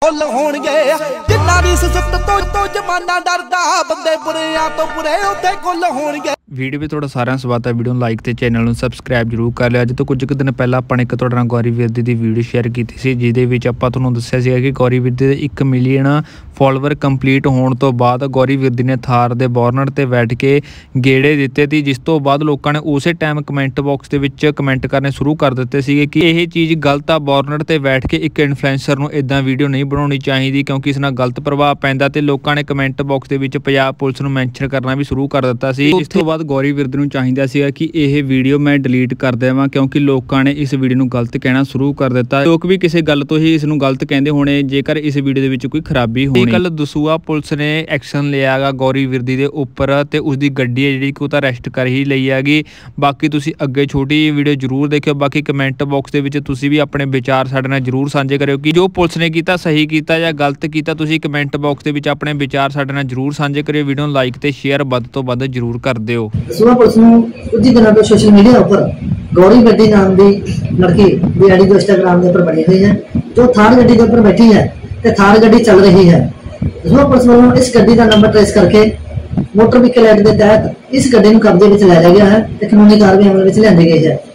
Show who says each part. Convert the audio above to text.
Speaker 1: Full होणगे जिन्ना भी सिसत तो जमाना डरदा बंदे बुरियां तो बुरे उत्थे कुल होणगे।
Speaker 2: वीडियो भी थोड़ा सारा स्वागत है। वीडियो ਨੂੰ लाइक ਤੇ ਚੈਨਲ ਨੂੰ ਸਬਸਕ੍ਰਾਈਬ ਜਰੂਰ ਕਰ ਲਿਓ। ਅੱਜ ਤੋਂ ਕੁਝ ਦਿਨ ਪਹਿਲਾਂ ਆਪਾਂ ਨੇ ਇੱਕ ਤੁਹਾਡੇ ਨਾਲ ਗੌਰੀ ਵਿਰਦੀ ਦੀ ਵੀਡੀਓ ਸ਼ੇਅਰ ਕੀਤੀ ਸੀ, ਜਿਹਦੇ ਵਿੱਚ ਆਪਾਂ ਤੁਹਾਨੂੰ ਦੱਸਿਆ ਸੀਗਾ ਕਿ ਗੌਰੀ ਵਿਰਦੀ ਦੇ 1 ਮਿਲੀਅਨ ਫੋਲੋਵਰ ਕੰਪਲੀਟ ਹੋਣ ਤੋਂ ਬਾਅਦ ਗੌਰੀ ਵਿਰਦੀ ਨੇ ਥਾਰ ਦੇ ਬੋਰਨਟ ਤੇ ਬੈਠ ਕੇ ਗੇੜੇ ਦਿੱਤੇ ਸੀ, ਜਿਸ ਤੋਂ ਬਾਅਦ ਲੋਕਾਂ ਨੇ ਉਸੇ ਟਾਈਮ ਕਮੈਂਟ ਬਾਕਸ ਦੇ ਵਿੱਚ ਕਮੈਂਟ ਕਰਨੇ ਸ਼ੁਰੂ ਕਰ ਦਿੱਤੇ ਸੀਗੇ ਕਿ ਇਹ ਚੀਜ਼ ਗਲਤ ਆ। ਬੋਰਨਟ ਤੇ ਬੈਠ ਕੇ ਇੱਕ ਇਨਫਲੂਐਂਸਰ ਨੂੰ ਇਦਾਂ ਵੀਡੀਓ ਨਹੀਂ ਬਣਾਉਣੀ ਚਾਹੀਦੀ, ਕਿਉਂਕਿ ਇਸ ਨਾਲ ਗਲਤ ਪ੍ਰਭਾਵ ਪੈਂਦਾ, ਤੇ ਲੋਕਾਂ ਨੇ ਕਮੈਂਟ ਬਾਕਸ ਦੇ ਵਿੱਚ ਪੰਜਾਬ ਪੁਲਿਸ ਨੂੰ ਮੈਂਸ਼ਨ ਕਰਨਾ ਵੀ ਸ਼ੁਰੂ ਕਰ ਦਿੱਤਾ ਸੀ। ਇਸ ਤੋਂ ਬਾਅਦ ਗੌਰੀ ਵਿਰਦੀ ਨੂੰ ਚਾਹੀਦਾ ਸੀਗਾ ਕਿ ਇਹ ਵੀਡੀਓ ਮੈਂ ਡਿਲੀਟ ਕਰ ਦੇਵਾਂ, ਕਿਉਂਕਿ ਲੋਕਾਂ ਨੇ ਇਸ ਵੀਡੀਓ ਨੂੰ ਗਲਤ ਕਹਿਣਾ ਸ਼ੁਰੂ ਕਰ ਦਿੱਤਾ। ਲੋਕ ਵੀ ਕਿਸੇ ਗੱਲ ਤੋਂ ਹੀ ਇਸ ਨੂੰ ਗਲਤ ਕਹਿੰਦੇ ਹੋਣੇ ਜੇਕਰ ਇਸ ਵੀਡੀਓ ਦੇ ਵਿੱਚ ਕੋਈ ਖਰਾਬੀ ਹੋਣੀ। ਕੱਲ ਦਸੂਆ ਪੁਲਿਸ ਨੇ ਐਕਸ਼ਨ ਲਿਆ ਹੈਗਾ ਗੌਰੀ ਵਿਰਦੀ ਦੇ ਉੱਪਰ, ਤੇ ਉਸਦੀ ਗੱਡੀ ਹੈ ਜਿਹੜੀ ਕਿ ਉਹ ਤਾਂ ਅਰੈਸਟ ਕਰ ਹੀ ਲਈ ਹੈਗੀ। ਬਾਕੀ ਤੁਸੀਂ ਅੱਗੇ ਛੋਟੀ ਜਿਹੀ ਵੀਡੀਓ ਜ਼ਰੂਰ ਦੇਖਿਓ। ਬਾਕੀ ਕਮੈਂਟ ਬਾਕਸ ਦੇ ਵਿੱਚ ਤੁਸੀਂ ਵੀ ਆਪਣੇ ਵਿਚਾਰ ਸਾਡੇ ਨਾਲ ਜ਼ਰੂਰ ਸਾਂਝੇ ਕਰਿਓ ਕਿ ਜੋ ਪੁਲਿਸ ਨੇ ਕੀਤਾ ਸਹੀ ਕੀਤਾ ਜਾਂ ਗਲਤ ਕੀਤਾ। ਤੁਸੀਂ ਕਮੈਂਟ ਬਾਕਸ ਦੇ ਵਿੱਚ ਆਪਣੇ ਵਿਚਾਰ ਸਾਡੇ ਨਾਲ ਜ਼ਰੂਰ ਸਾਂਝੇ ਕਰਿਓ। ਵੀਡੀਓ ਨੂੰ ਲਾਈਕ ਤੇ ਸ਼ੇਅਰ ਵੱਧ ਤੋਂ ਵੱਧ ਜ਼ਰੂਰ ਕਰ ਦਿਓ।
Speaker 3: ਦਸੂਆ ਪੁਲਿਸ ਨੂੰ ਕੁਝ ਦਿਨਾਂ ਤੋਂ ਸੋਸ਼ਲ ਮੀਡੀਆ ਉੱਪਰ ਗੌਰੀ ਵਿਰਦੀ ਨਾਮ ਦੀ ਲੜਕੀ ਦੀ ਆਈਡੀ ਇੰਸਟਾਗ੍ਰਾਮ ਦੇ ਉੱਪਰ ਬਣੀ ਹੋਈ ਹੈ, ਜੋ ਥਾਰ ਗੱਡੀ ਦੇ ਉੱਪਰ ਬੈਠੀ ਹੈ ਤੇ ਥਾਰ ਗੱਡੀ ਚੱਲ ਰਹੀ ਹੈ। ਦਸੂਆ ਪੁਲਿਸ ਵੱਲੋਂ ਇਸ ਗੱਡੀ ਦਾ ਨੰਬਰ ਟ੍ਰੇਸ ਕਰਕੇ ਮੋਟਰ ਵਹੀਕਲ ਐਕਟ ਦੇ ਤਹਿਤ ਇਸ ਗੱਡੀ ਨੂੰ ਕਬਜ਼ੇ ਵਿੱਚ ਲੈ ਲਿਆ ਗਿਆ ਹੈ ਤੇ ਕਾਨੂੰਨੀ ਕਾਰਵਾਈ ਅਮਲ ਵਿੱਚ ਲਿਆਂਦੀ ਗਈ ਹੈ।